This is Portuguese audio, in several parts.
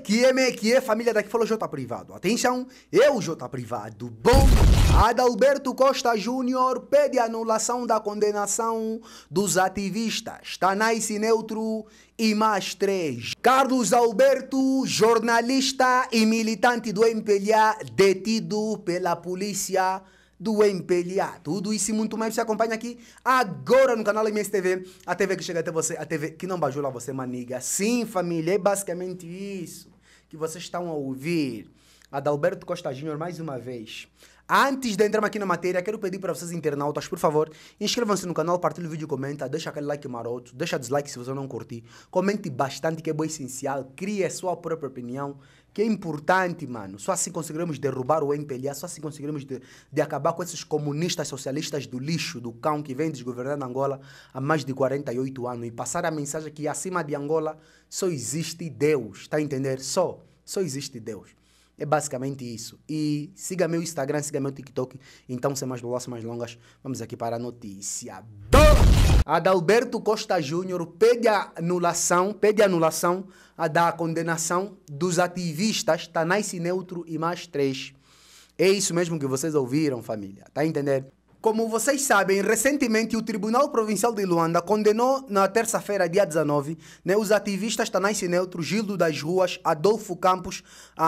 que é família daqui falou J Privado. Atenção, eu J Privado. Bom, Adalberto Costa Júnior pede anulação da condenação dos ativistas. Tanais Neutro e mais 3. Carlos Alberto, jornalista e militante do MPLA, detido pela polícia do MPLA. Tudo isso e muito mais você acompanha aqui agora no canal MSTV, a TV que chega até você, a TV que não bajula você, maniga. Sim, família, é basicamente isso que vocês estão a ouvir. Adalberto Costa Júnior, mais uma vez. Antes de entrarmos aqui na matéria, quero pedir para vocês internautas, por favor, inscrevam-se no canal, partilhem o vídeo, comenta, deixa aquele like maroto, deixa dislike se você não curtir, comente bastante que é bom, essencial, crie a sua própria opinião, que é importante, mano. Só assim conseguiremos derrubar o MPLA, só assim conseguiremos de acabar com esses comunistas socialistas do lixo, do cão que vem desgovernando Angola há mais de 48 anos e passar a mensagem que acima de Angola só existe Deus, tá a entender? Só existe Deus. É basicamente isso. E siga meu Instagram, siga meu TikTok. Então, sem mais longas, vamos aqui para a notícia. Adalberto Costa Júnior pede anulação da condenação dos ativistas Tanais Neutro e mais 3. É isso mesmo que vocês ouviram, família. Tá entendendo? Como vocês sabem, recentemente o Tribunal Provincial de Luanda condenou na terça-feira, dia 19, os ativistas Tanais Neutro, Gildo das Ruas, Adolfo Campos,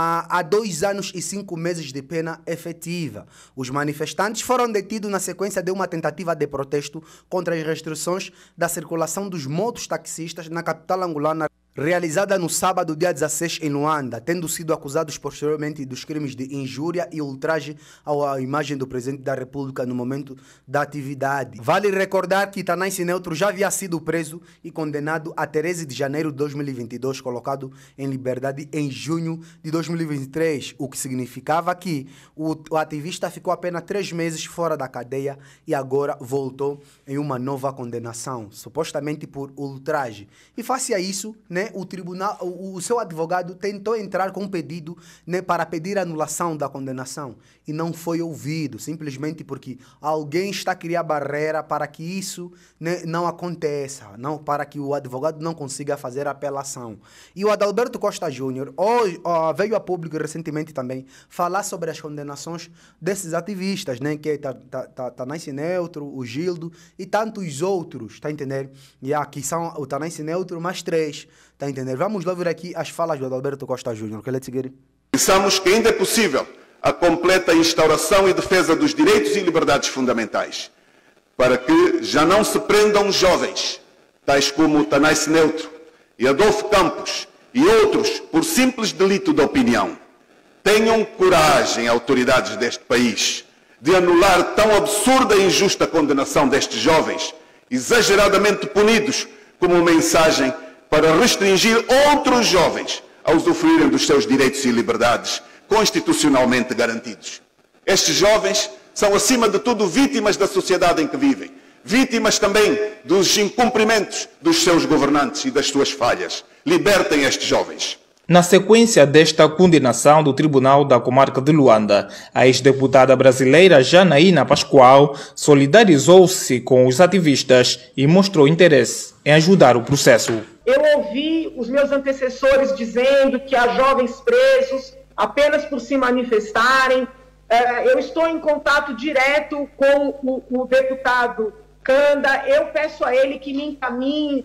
a 2 anos e 5 meses de pena efetiva. Os manifestantes foram detidos na sequência de uma tentativa de protesto contra as restrições da circulação dos mototaxistas na capital angolana, realizada no sábado, dia 16, em Luanda, tendo sido acusados posteriormente dos crimes de injúria e ultraje à imagem do presidente da República no momento da atividade. Vale recordar que Tanais Neutro já havia sido preso e condenado a 13 de janeiro de 2022, colocado em liberdade em junho de 2023, o que significava que o ativista ficou apenas 3 meses fora da cadeia e agora voltou em uma nova condenação, supostamente por ultraje. E face a isso, o tribunal, o seu advogado tentou entrar com um pedido, para pedir a anulação da condenação e não foi ouvido, simplesmente porque alguém está a criar barreira para que isso, não aconteça, para que o advogado não consiga fazer apelação. E o Adalberto Costa Júnior veio a público recentemente também falar sobre as condenações desses ativistas, que é Tanais Neutro, o Gildo e tantos outros, tá entendendo? E aqui são o Tanais Neutro mais 3. Tá entendendo? Vamos lá ver aqui as falas do Adalberto Costa Júnior. Pensamos que ainda é possível a completa instauração e defesa dos direitos e liberdades fundamentais, para que já não se prendam jovens, tais como Tanais Neutro e Adolfo Campos e outros, por simples delito de opinião. Tenham coragem, autoridades deste país, de anular tão absurda e injusta condenação destes jovens, exageradamente punidos, como mensagem para restringir outros jovens a usufruírem dos seus direitos e liberdades constitucionalmente garantidos. Estes jovens são, acima de tudo, vítimas da sociedade em que vivem, vítimas também dos incumprimentos dos seus governantes e das suas falhas. Libertem estes jovens. Na sequência desta condenação do Tribunal da Comarca de Luanda, a ex-deputada brasileira Janaína Pascoal solidarizou-se com os ativistas e mostrou interesse em ajudar o processo. Eu ouvi os meus antecessores dizendo que há jovens presos apenas por se manifestarem. Eu estou em contato direto com o deputado Kanda. Eu peço a ele que me encaminhe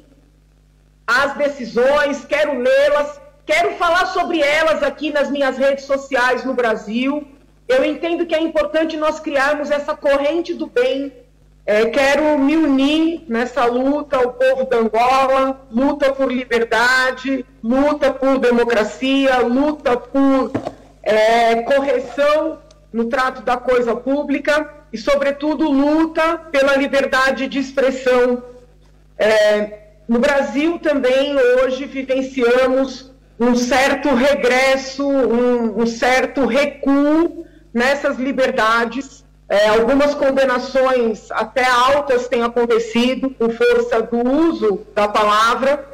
as decisões, quero lê-las. Quero falar sobre elas aqui nas minhas redes sociais no Brasil. Eu entendo que é importante nós criarmos essa corrente do bem. Quero me unir nessa luta ao povo da Angola, luta por liberdade, luta por democracia, luta por correção no trato da coisa pública e, sobretudo, luta pela liberdade de expressão. No Brasil também, hoje, vivenciamos um certo regresso, um certo recuo nessas liberdades. Algumas condenações até altas têm acontecido por força do uso da palavra.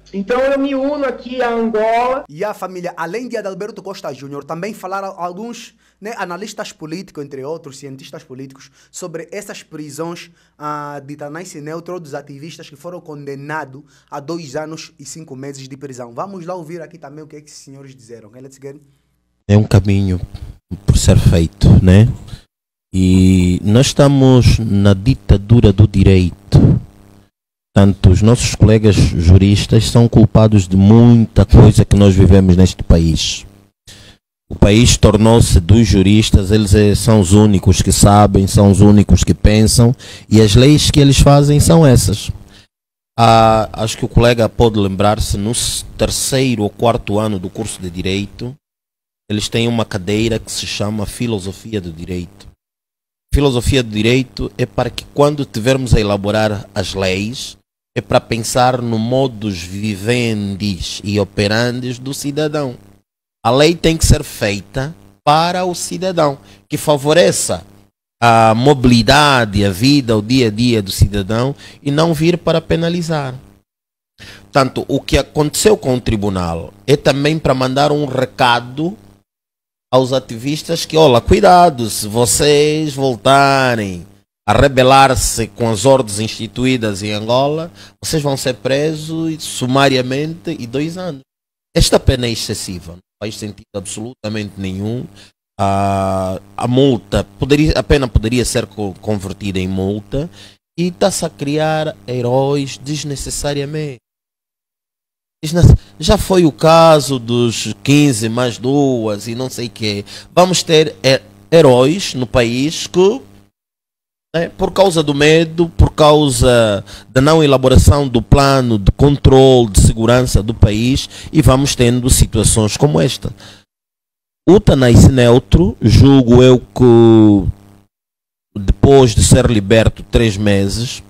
Então eu me uno aqui a Angola. E a família, além de Adalberto Costa Júnior, também falaram alguns, né, analistas políticos, entre outros, cientistas políticos, sobre essas prisões de Tanais Neutro, dos ativistas que foram condenados a 2 anos e 5 meses de prisão. Vamos lá ouvir aqui também o que esses senhores disseram. É um caminho por ser feito, né? E nós estamos na ditadura do direito. Portanto, os nossos colegas juristas são culpados de muita coisa que nós vivemos neste país. O país tornou-se dos juristas, eles são os únicos que sabem, são os únicos que pensam, e as leis que eles fazem são essas. Acho que o colega pode lembrar-se, no 3º ou 4º ano do curso de Direito, eles têm uma cadeira que se chama Filosofia do Direito. Filosofia do Direito é para que quando tivermos a elaborar as leis, é para pensar no modus vivendi e operandi do cidadão. A lei tem que ser feita para o cidadão, que favoreça a mobilidade, a vida, o dia a dia do cidadão e não vir para penalizar. Portanto, o que aconteceu com o tribunal é também para mandar um recado aos ativistas que, olha, cuidado, se vocês voltarem a rebelar-se com as ordens instituídas em Angola, vocês vão ser presos sumariamente e 2 anos. Esta pena é excessiva, não faz sentido absolutamente nenhum. A pena poderia ser convertida em multa e está-se a criar heróis desnecessariamente. Já foi o caso dos 15 mais 2 e não sei o quê. Vamos ter heróis no país que, por causa do medo, por causa da não elaboração do plano de controle de segurança do país, e vamos tendo situações como esta. O Tanais Neutro, julgo eu que depois de ser liberto 3 meses,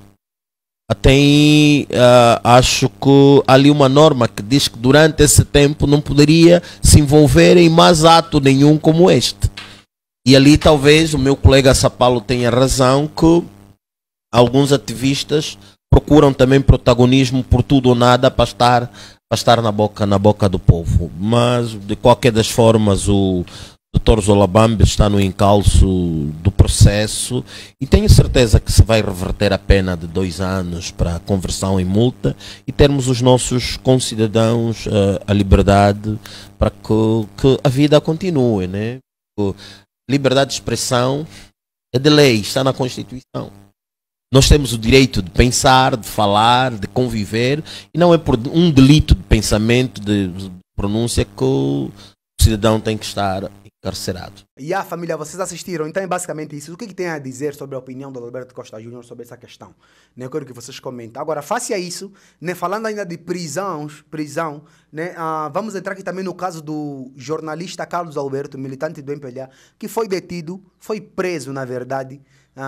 acho que há ali uma norma que diz que durante esse tempo não poderia se envolver em mais ato nenhum como este. E ali talvez o meu colega Sapalo tenha razão, que alguns ativistas procuram também protagonismo por tudo ou nada para estar na boca do povo. Mas de qualquer das formas o Dr. Zolabambe está no encalço do processo e tenho certeza que se vai reverter a pena de 2 anos para a conversão em multa e termos os nossos concidadãos a liberdade para que a vida continue, né? Liberdade de expressão é de lei, está na Constituição. Nós temos o direito de pensar, de falar, de conviver, e não é por um delito de pensamento, de pronúncia, que o cidadão tem que estar encarcerado. E a família, vocês assistiram, então é basicamente isso. O que tem a dizer sobre a opinião do Adalberto Costa Júnior sobre essa questão? Eu quero que vocês comentem. Agora, face a isso, falando ainda de prisão, vamos entrar aqui também no caso do jornalista Carlos Alberto, militante do MPLA, que foi detido, foi preso, na verdade,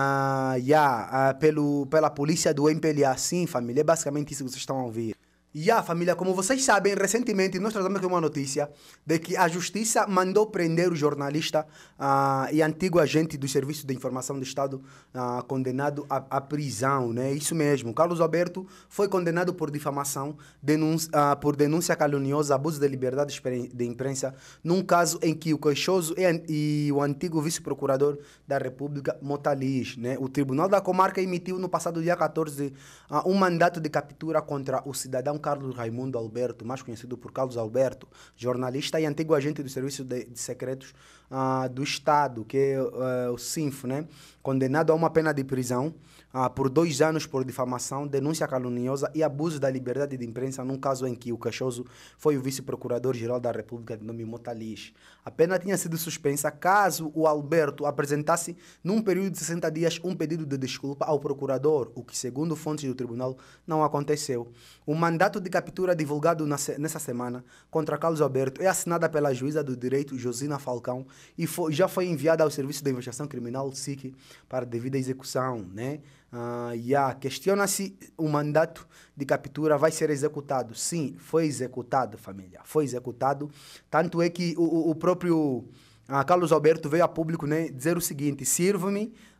pela polícia do MPLA. Sim, família, é basicamente isso que vocês estão a ouvir. E a família, como vocês sabem, recentemente nós trazemos aqui uma notícia de que a justiça mandou prender o jornalista e antigo agente do Serviço de Informação do Estado condenado à prisão, né? Isso mesmo, Carlos Alberto foi condenado por difamação, por denúncia caluniosa, abuso de liberdade de imprensa, num caso em que o queixoso e o antigo vice-procurador da República, Motalis, né? O Tribunal da Comarca emitiu no passado dia 14 um mandato de captura contra o cidadão Carlos Raimundo Alberto, mais conhecido por Carlos Alberto, jornalista e antigo agente do Serviço de Secretos do Estado, que é o SINF, né? Condenado a uma pena de prisão por 2 anos por difamação, denúncia caluniosa e abuso da liberdade de imprensa, num caso em que o queixoso foi o vice-procurador-geral da República de nome Motalis. A pena tinha sido suspensa caso o Alberto apresentasse, num período de 60 dias, um pedido de desculpa ao procurador, o que, segundo fontes do tribunal, não aconteceu. O mandato de captura divulgado nessa semana contra Carlos Alberto é assinada pela juíza do direito Josina Falcão e já foi enviada ao Serviço de Investigação Criminal, SIC, para devida execução, né? Questiona-se o mandato de captura vai ser executado. Sim, foi executado, família. Foi executado. Tanto é que o próprio Carlos Alberto veio a público, né, dizer o seguinte: sirvo-me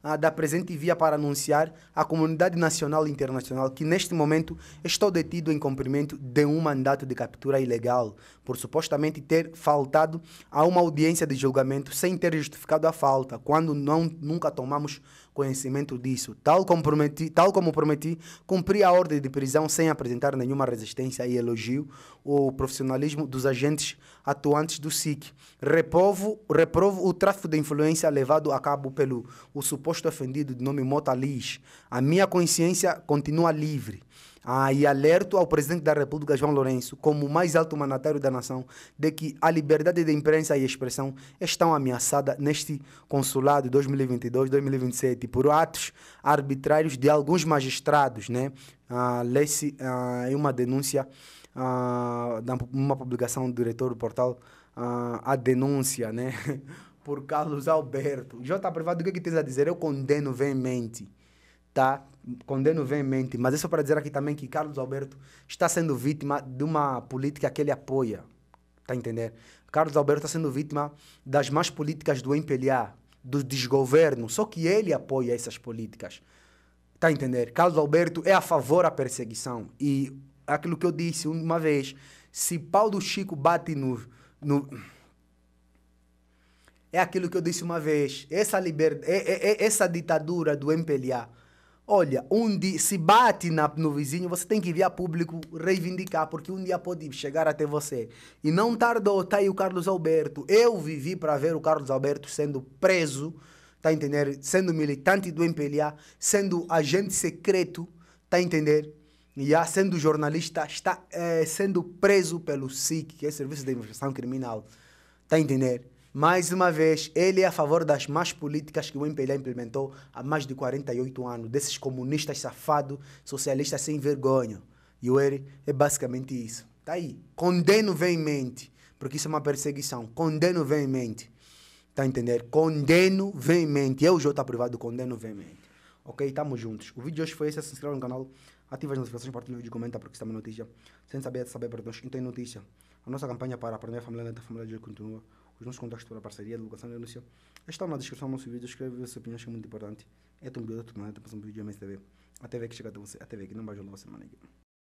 da presente via para anunciar à comunidade nacional e internacional que neste momento estou detido em cumprimento de um mandato de captura ilegal por supostamente ter faltado a uma audiência de julgamento sem ter justificado a falta, quando nunca tomamos conhecimento disso. Tal como prometi, cumpri a ordem de prisão sem apresentar nenhuma resistência e elogio o profissionalismo dos agentes atuantes do SIC. Reprovo o tráfico de influência levado a cabo pelo o suposto ofendido de nome Mota Liz. A minha consciência continua livre. E alerto ao presidente da República, João Lourenço, como o mais alto mandatário da nação, de que a liberdade de imprensa e expressão estão ameaçadas neste consulado 2022-2027 por atos arbitrários de alguns magistrados, né? Lê-se em uma denúncia, uma publicação do diretor do portal, a denúncia, né? Por Carlos Alberto. J. Privado, o que tens a dizer? Eu condeno veemente, tá? Condeno veemente, mas é só para dizer aqui também que Carlos Alberto está sendo vítima de uma política que ele apoia, tá a entender? Carlos Alberto está sendo vítima das más políticas do MPLA, do desgoverno, só que ele apoia essas políticas, tá a entender? Carlos Alberto é a favor da perseguição e aquilo que eu disse uma vez, se pau do Chico bate no é aquilo que eu disse uma vez, essa ditadura do MPLA, olha, se bate no vizinho, você tem que vir a público reivindicar, porque um dia pode chegar até você. E não tardou, tá aí o Carlos Alberto. Eu vivi para ver o Carlos Alberto sendo preso, tá a entender? Sendo militante do MPLA, sendo agente secreto, tá a entender? E sendo jornalista, está sendo preso pelo SIC, que é o Serviço de Investigação Criminal, tá a entender? Mais uma vez, ele é a favor das más políticas que o MPLA implementou há mais de 48 anos, desses comunistas safados, socialistas sem vergonha. E o ERE é basicamente isso. Tá aí. Condeno veemente, porque isso é uma perseguição. Condeno veemente. Tá a entender? Condeno veemente. Eu, J. Privado, condeno veemente. Ok? Tamo juntos. O vídeo de hoje foi esse. Se inscreva no canal, ative as notificações, partilhe o vídeo, comenta, porque está uma notícia. Sem saber para nós, não tem notícia. A nossa campanha para aprender a família lenta, a família de hoje continua. Os nossos contactos para a parceria, divulgação e denúncia estão na descrição do nosso vídeo. Escreve suas opiniões, que é muito importante. É um vídeo, outro planeta, um vídeo MSTV. A TV que chega até você, a TV que não vai jogar você, mano.